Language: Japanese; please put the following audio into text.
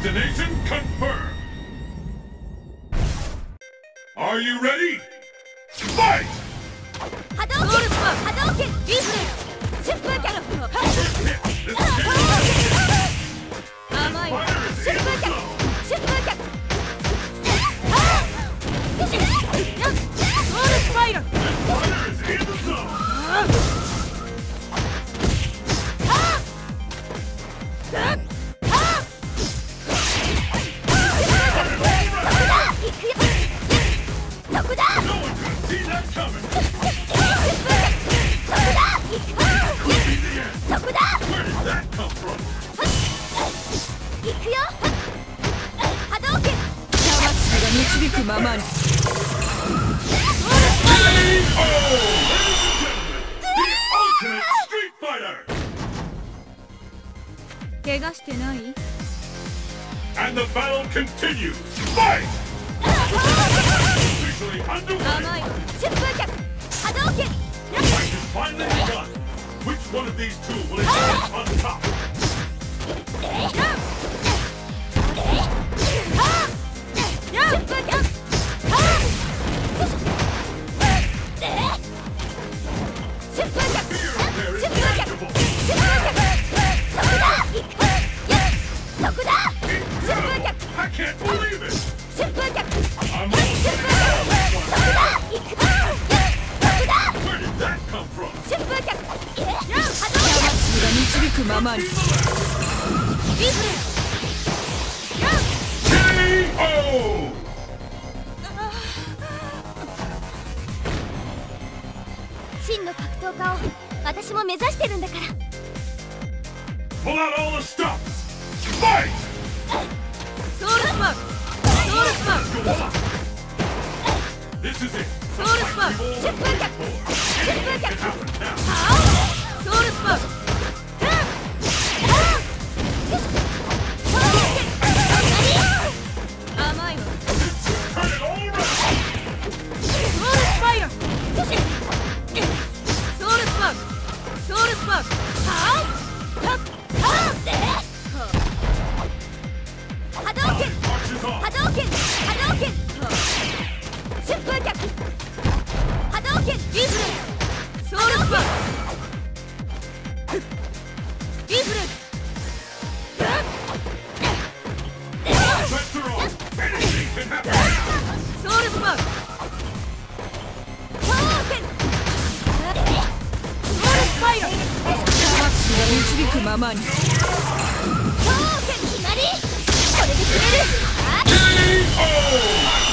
Destination confirmed. Are you ready? Fight! 波動拳波動拳リフレ疾風脚甘いわ疾風脚疾風脚ソウルスパイラル 導くままに怪我してない？ And the battle continues. Fight! Officially underway. 甘い疾風脚波動拳 The fight is finally begun. Which one of these two will emerge on top? 導くままに真の格闘家を私も目指してるんだから。 Pull out all the stops. Fight! ソウルスパンソウルスパン This is it. ソウルスパン疾風脚疾風脚ソウルスパン甘いわ Turn it all around. ソウルスパイラルソウルスパンソウルスパン波動拳 Marches on. 波動拳波動拳疾風脚波動拳リフレソウルスパンリフレ Sets her off. Anything can happen. ソウルスパンパワー拳ソウルスパイラル魂が導くままにパワー拳決まりこれで決める KO!